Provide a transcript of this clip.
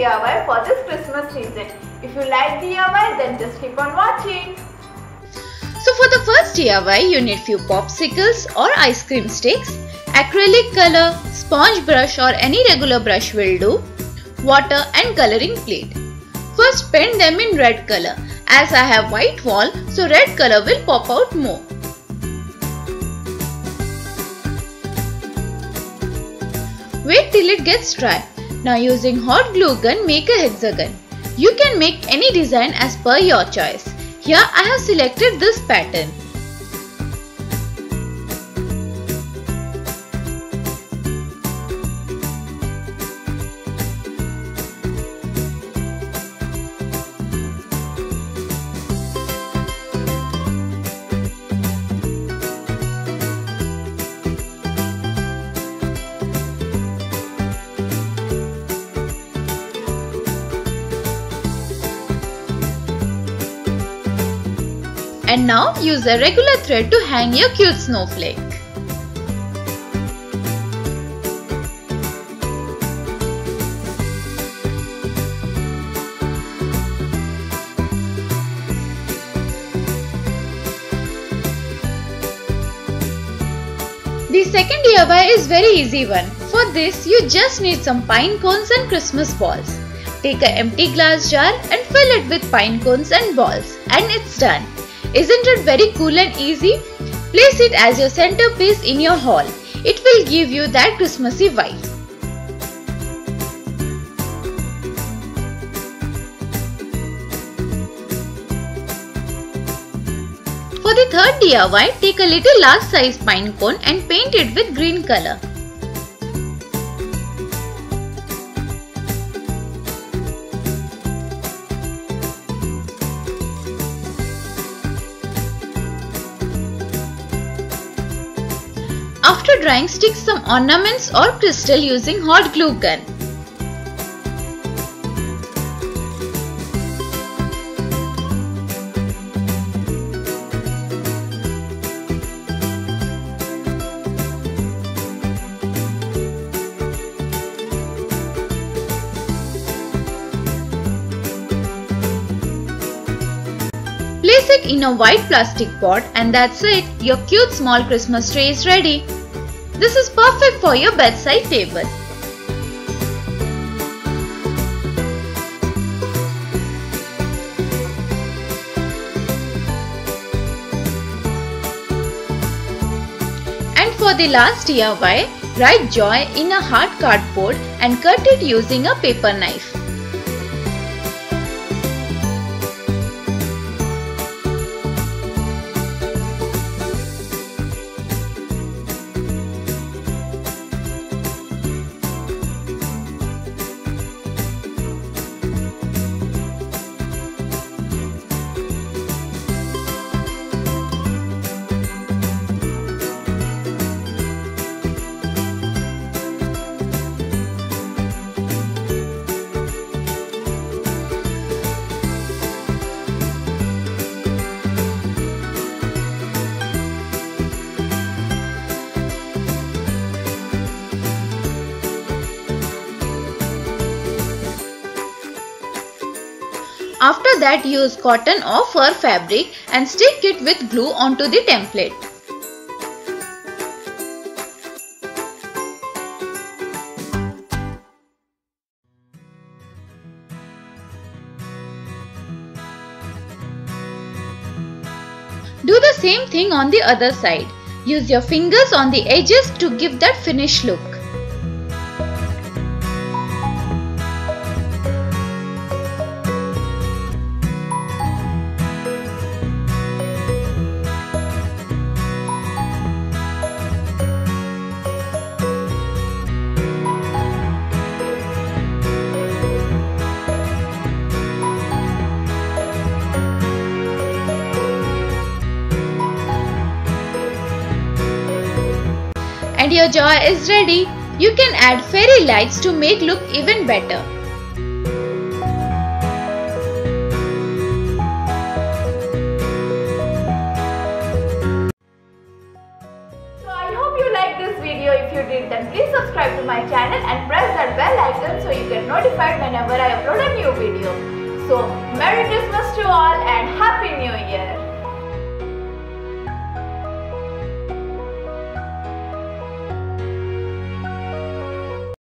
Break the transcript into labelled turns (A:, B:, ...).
A: DIY for this Christmas season. If you like DIY, then just keep on watching.
B: So for the first DIY, you need few popsicles or ice cream sticks, acrylic color, sponge brush or any regular brush will do, water and coloring plate. First paint them in red color. As I have white wall, so red color will pop out more. Wait till it gets dry. Now using hot glue gun, make a hexagon. You can make any design as per your choice. Here I have selected this pattern. And now use a regular thread to hang your cute snowflake. The second DIY is very easy one. For this, you just need some pine cones and Christmas balls. Take an empty glass jar and fill it with pine cones and balls, and it's done. Isn't it very cool and easy? Place it as your centerpiece in your hall. It will give you that Christmassy vibe. For the third DIY, take a little large size pine cone and paint it with green color. After drying, stick some ornaments or crystal using hot glue gun. Place it in a white plastic pot, and that's it. Your cute small Christmas tree is ready. This is perfect for your bedside table. And for the last DIY, write joy in a hard cardboard and cut it using a paper knife. After that, use cotton or fur fabric and stick it with glue onto the template. Do the same thing on the other side. Use your fingers on the edges to give that finished look. And your joy is ready. You can add fairy lights to make look even better.
A: So I hope you liked this video. If you did, then please subscribe subscribe to my channel and press that bell icon so you get notified whenever I upload a new video. So Merry Christmas to all and